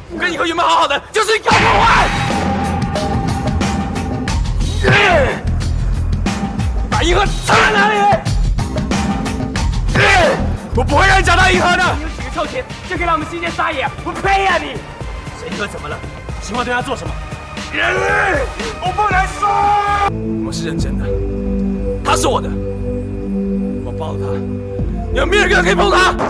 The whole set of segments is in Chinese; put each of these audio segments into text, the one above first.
我跟银河原本好好的，就是你搞破坏！把银河藏在哪里？我不会让你找到银河的！你有几个臭钱就可以让我们世界撒野？我呸呀你！银河怎么了？希望对他做什么？人类，我不能说。我是认真的，他是我的，我抱了他，你们没有一个人可以碰他。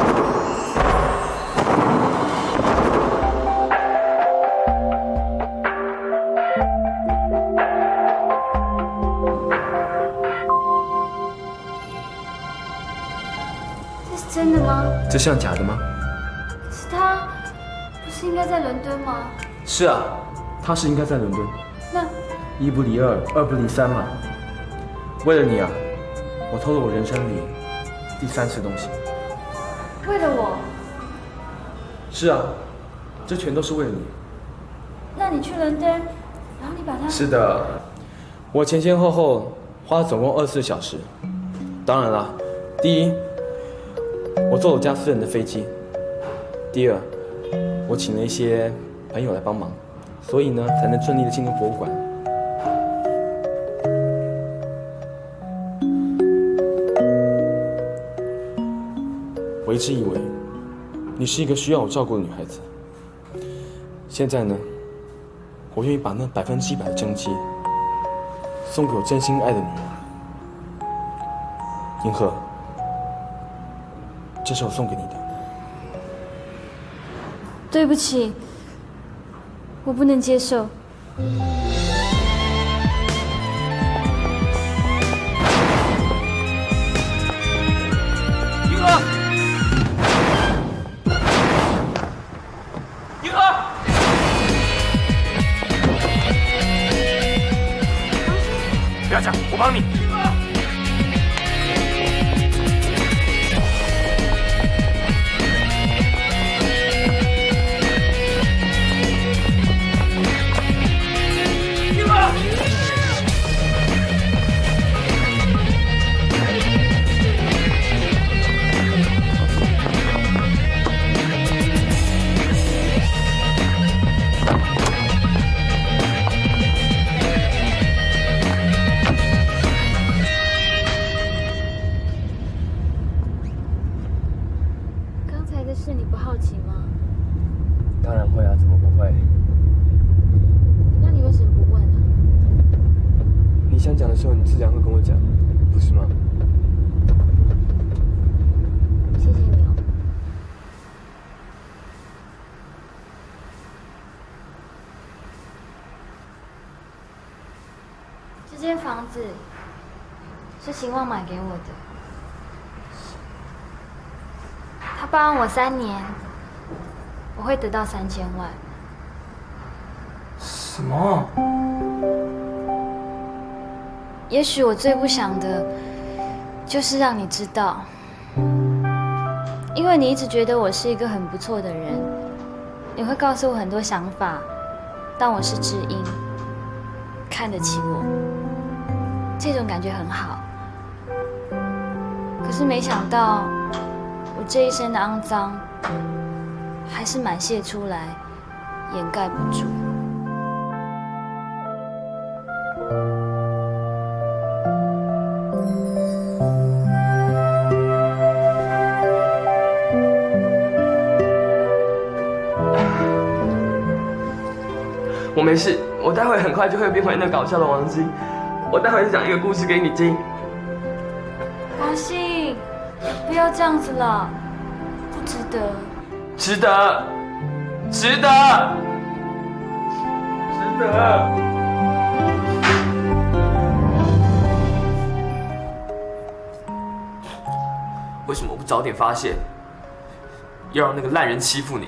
这是真的吗？ 这像假的吗？ 可是他不是应该在伦敦吗？ 是啊，他是应该在伦敦。 那一不离二，二不离三嘛。为了你啊，我偷了我人生里第3次东西。 为了我？ 是啊，这全都是为了你。 那你去伦敦，然后你把它…… 是的，我前前后后花了总共24小时。当然了，第一，我坐了我家私人的飞机；第二，我请了一些朋友来帮忙，所以呢，才能顺利的进入博物馆。我一直以为你是一个需要我照顾的女孩子，现在呢，我愿意把那100%的贞洁送给我真心爱的女人。银河，这是我送给你的。 对不起，我不能接受。 银河，银河，不要讲，我帮你。 是你不好奇吗？ 当然会啊，怎么不会？ 那你为什么不问呢？ 你想讲的时候，你自然会跟我讲，不是吗？ 谢谢你哦。这间房子是秦望买给我的。他包养我3年，我会得到3000万。 什么？ 也许我最不想的，就是让你知道，因为你一直觉得我是一个很不错的人，你会告诉我很多想法，当我是知音，看得起我，这种感觉很好。可是没想到。我这一身的肮脏，还是满泄出来，掩盖不住。 我没事，我待会很快就会变回那搞笑的王姬。我待会讲一个故事给你听。 王信。不要这样子了，不值得。 值得，值得，值得。为什么不早点发现？要让那个烂人欺负你？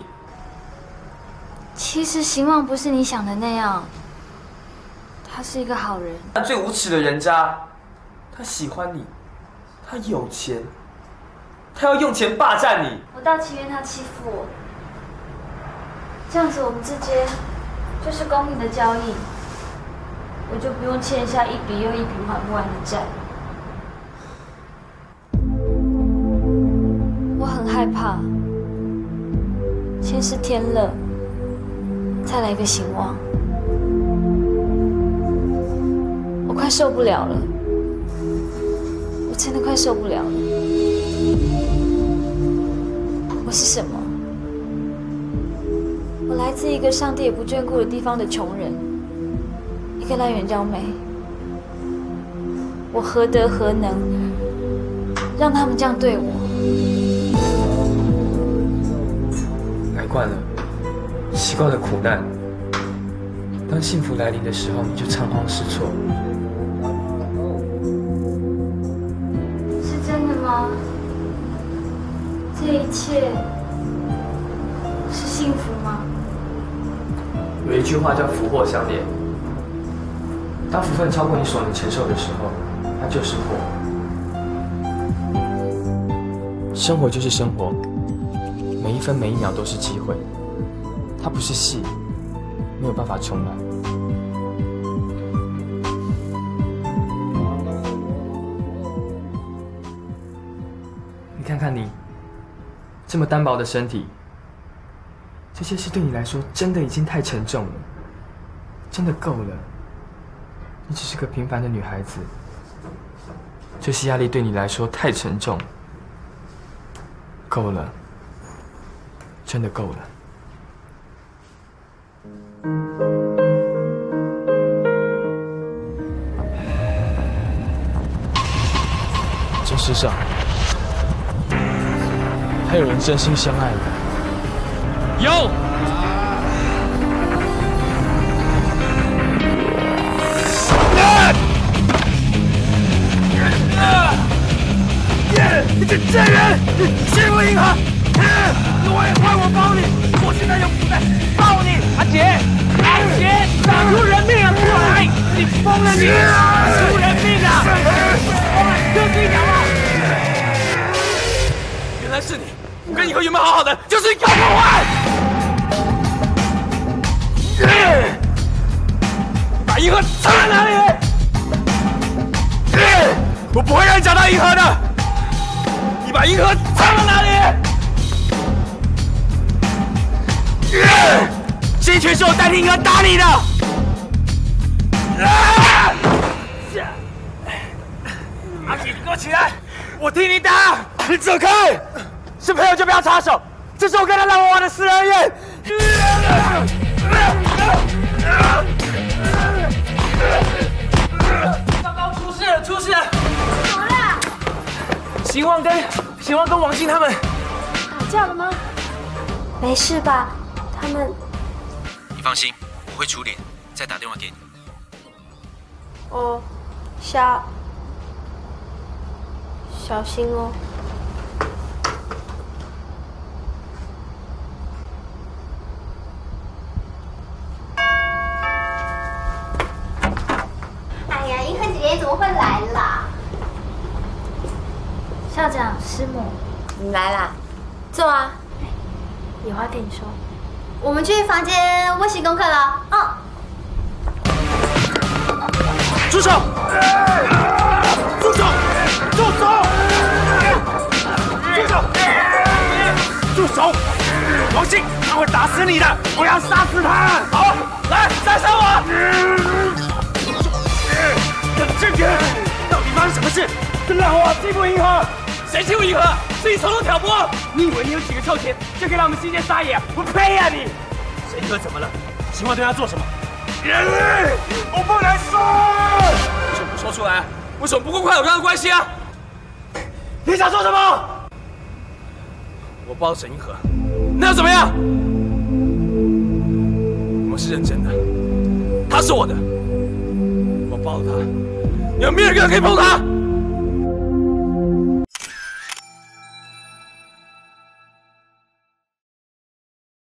其实邢望不是你想的那样，他是一个好人。 他最无耻的人渣，他喜欢你，他有钱。他要用钱霸占你， 我倒情愿他欺负我，这样子我们之间就是公平的交易，我就不用欠下一笔又一笔还不完的债。我很害怕，先是天乐， 再来一个兴旺。我快受不了了，我真的快受不了了。我是什么？我来自一个上帝也不眷顾的地方的穷人，一个赖元娇妹。我何德何能，让他们这样对我？ 来惯了，习惯了苦难，当幸福来临的时候，你就仓皇失措。 是真的吗？这一切是幸福吗？ 有一句话叫福祸相连，当福分超过你所能承受的时候，它就是祸。生活就是生活，每一分每一秒都是机会，它不是戏，没有办法重来。你看看你，这么单薄的身体，这些事对你来说真的已经太沉重了，真的够了。你只是个平凡的女孩子，这些压力对你来说太沉重，够了，真的够了。这世上还有人真心相爱吗？有。 你这贱人，欺负银河，我也换我帮你，我现在就抱你，阿杰，打出人命啊！过来，你疯了你！打出人命啊！就这样啊！原来是你，我跟银河原本好好的，就是你搞破坏！把银河藏在哪里？我不会让你找到银河的。你把银河藏到哪里？这一拳是我代替银河打你的。阿杰，你给我起来！我替你打！你走开！是朋友就不要插手，这是我跟他让我玩的私人恩怨。糟糕，出事了！出事了！ 怎么了？ 邢旺跟王静他们打架了吗？没事吧？他们…… 你放心，我会处理，再打电话给你。 哦，小心哦。 哎呀，银河姐姐怎么会来啦？ 校长、师母， 你来啦，坐啊。有话跟你说。 我们去房间温习功课了。嗯。 住手！住手！住手！住手！住手！王信，他会打死你的！我要杀死他！好，来，杀杀我！冷静点！到底发生什么事？让我欺负银河！谁欺负银河？是你从中挑拨！你以为你有几个臭钱就可以让我们新鲜撒野？我呸呀你！谁银河怎么了？秦淮对他做什么？人类，我不能说。为什么不说出来？为什么不公开有这样的关系啊？你想说什么？我抱沈银河，那又怎么样？我是认真的，他是我的，我抱了他，你们没有一个人可以碰他。